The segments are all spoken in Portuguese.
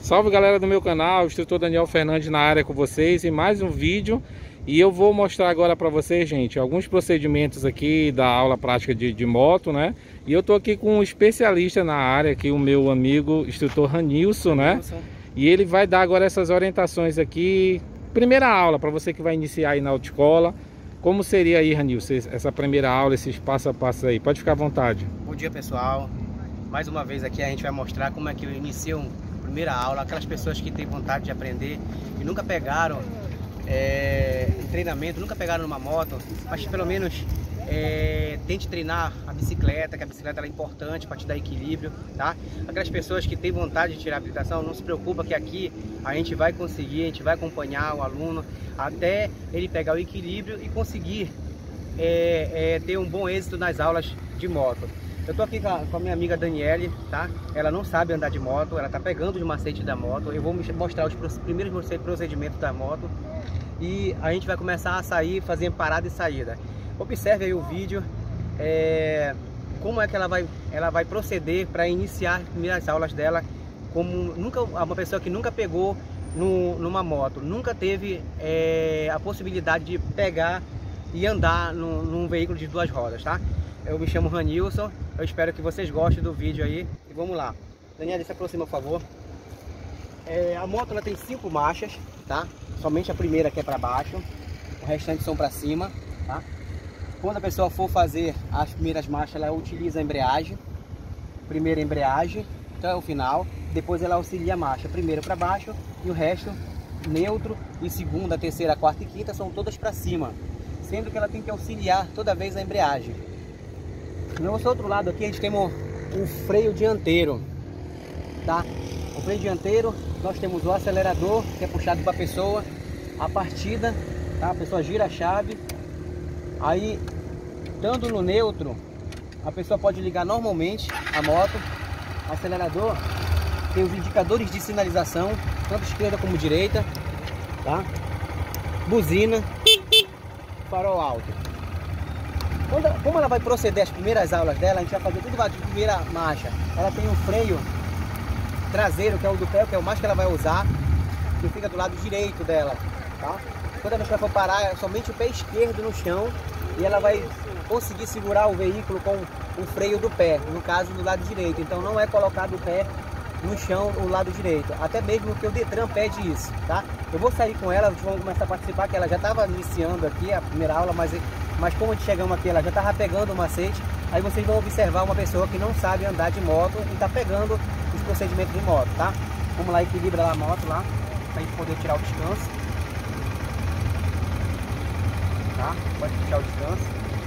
Salve galera do meu canal, o instrutor Daniel Fernandes na área com vocês em mais um vídeo. E eu vou mostrar agora para vocês, gente, alguns procedimentos aqui da aula prática de moto, né? E eu tô aqui com um especialista na área aqui, o meu amigo instrutor Ranilson, né? E ele vai dar agora essas orientações aqui. Primeira aula para você que vai iniciar aí na autoescola. Como seria aí, Ranilson, essa primeira aula, esses passo a passo aí? Pode ficar à vontade. Bom dia, pessoal. Mais uma vez aqui a gente vai mostrar como é que eu inicio a primeira aula. Aquelas pessoas que têm vontade de aprender e nunca pegaram treinamento, nunca pegaram numa moto, mas pelo menos tente treinar a bicicleta, que a bicicleta é importante para te dar equilíbrio, tá? Aquelas pessoas que têm vontade de tirar a habilitação, não se preocupa que aqui a gente vai conseguir, a gente vai acompanhar o aluno até ele pegar o equilíbrio e conseguir ter um bom êxito nas aulas de moto. Eu tô aqui com a minha amiga Daniele, tá? Ela não sabe andar de moto, ela tá pegando os macetes da moto. Eu vou mostrar os primeiros procedimentos da moto e a gente vai começar a sair, fazer parada e saída. Observe aí o vídeo, como é que ela vai proceder para iniciar as primeiras aulas dela, como uma pessoa que nunca pegou numa moto, nunca teve a possibilidade de pegar e andar num veículo de duas rodas, tá? Eu me chamo Ranilson, eu espero que vocês gostem do vídeo aí e vamos lá. Daniela, se aproxima, por favor. A moto ela tem 5 marchas, tá? Somente a primeira que é para baixo, o restante são para cima, tá? Quando a pessoa for fazer as primeiras marchas, ela utiliza a embreagem. Primeira embreagem, então é o final. Depois ela auxilia a marcha, primeiro para baixo e o resto neutro. E segunda, terceira, quarta e quinta são todas para cima, sendo que ela tem que auxiliar toda vez a embreagem. No nosso outro lado aqui a gente tem o freio dianteiro, tá? O freio dianteiro, nós temos o acelerador, que é puxado para a pessoa, a partida, tá? A pessoa gira a chave, aí, estando no neutro, a pessoa pode ligar normalmente a moto. Acelerador, tem os indicadores de sinalização, tanto esquerda como direita, tá? Buzina, farol alto. Como ela vai proceder as primeiras aulas dela, a gente vai fazer tudo de primeira marcha. Ela tem um freio traseiro, que é o do pé, que é o mais que ela vai usar, que fica do lado direito dela, tá? Quando a pessoa for parar, é somente o pé esquerdo no chão e ela vai conseguir segurar o veículo com o freio do pé, no caso do lado direito. Então não é colocado o pé no chão o lado direito, até mesmo que o Detran pede isso, tá? Eu vou sair com ela, vamos começar a participar, que ela já estava iniciando aqui a primeira aula, mas como chegamos aqui, ela já estava pegando o macete. Aí vocês vão observar uma pessoa que não sabe andar de moto e está pegando os procedimentos de moto, tá? Vamos lá, equilibra lá a moto lá, para a gente poder tirar o descanso, tá? Pode tirar o descanso.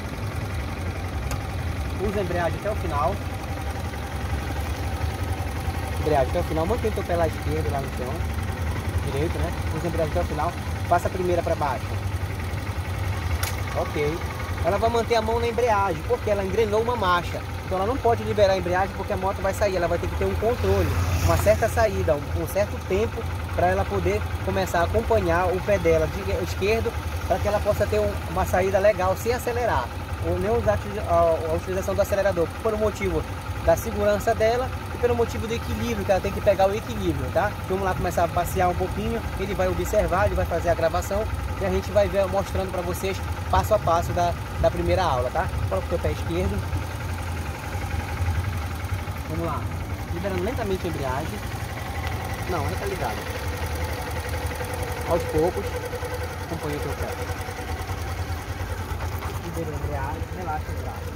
Usa a embreagem até o final. Embreagem até o final, mantém o pé lá esquerdo, lá no chão, direito, né? Usa a embreagem até o final, passa a primeira para baixo. Ok. Ela vai manter a mão na embreagem, porque ela engrenou uma marcha. Então ela não pode liberar a embreagem porque a moto vai sair. Ela vai ter que ter um controle, uma certa saída, um certo tempo para ela poder começar a acompanhar o pé dela de esquerdo, para que ela possa ter uma saída legal sem acelerar, ou nem usar a utilização do acelerador, por um motivo da segurança dela e pelo motivo do equilíbrio, que ela tem que pegar o equilíbrio, tá? Vamos lá começar a passear um pouquinho, ele vai observar, ele vai fazer a gravação e a gente vai ver, mostrando para vocês passo a passo da primeira aula, tá? Coloca o teu pé esquerdo. Vamos lá. Liberando lentamente a embreagem. Não, ela tá ligada. Aos poucos, acompanha o teu pé. Liberou a embreagem, relaxa o braço.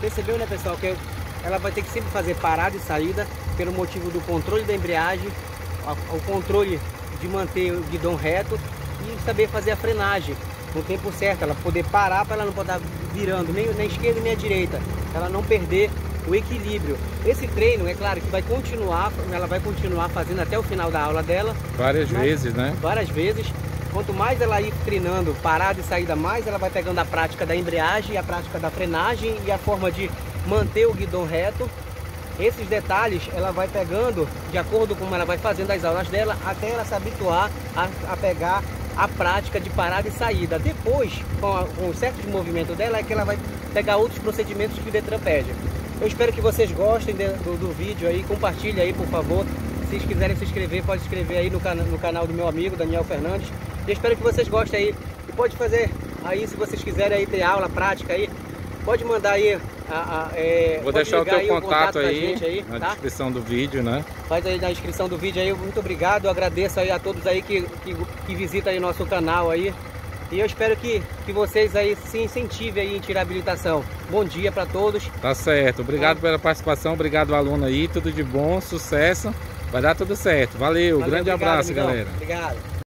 percebeu, né, pessoal, que ela vai ter que sempre fazer parada e saída pelo motivo do controle da embreagem, o controle de manter o guidão reto e saber fazer a frenagem no tempo certo, ela poder parar para ela não poder estar virando nem na esquerda nem à direita, ela não perder o equilíbrio. Esse treino, é claro que vai continuar, ela vai continuar fazendo até o final da aula dela. Várias vezes, né? Várias vezes. Quanto mais ela ir treinando parada e saída, mais ela vai pegando a prática da embreagem, a prática da frenagem e a forma de manter o guidão reto. Esses detalhes ela vai pegando de acordo com como ela vai fazendo as aulas dela, até ela se habituar a pegar a prática de parada e saída. Depois, com certos movimentos dela, é que ela vai pegar outros procedimentos que o Detran pede. Eu espero que vocês gostem do vídeo aí, compartilhe aí, por favor. Se quiserem se inscrever, pode se inscrever aí no canal do meu amigo, Daniel Fernandes. Eu espero que vocês gostem aí. E pode fazer aí, se vocês quiserem aí ter aula prática aí, pode mandar aí. Vou deixar o teu contato aí na descrição do vídeo, né? Faz aí na descrição do vídeo aí. Muito obrigado, eu agradeço aí a todos aí que visitam aí nosso canal aí. E eu espero que vocês aí se incentivem aí em tirar habilitação. Bom dia para todos. Tá certo. Obrigado pela participação. Obrigado, aluno aí. Tudo de bom, sucesso. Vai dar tudo certo. Valeu. Grande abraço, amigão. galera. Obrigado.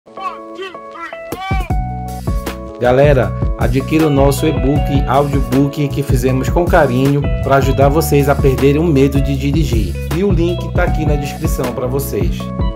Galera, adquira o nosso e-book, audiobook que fizemos com carinho para ajudar vocês a perderem o medo de dirigir. E o link está aqui na descrição para vocês.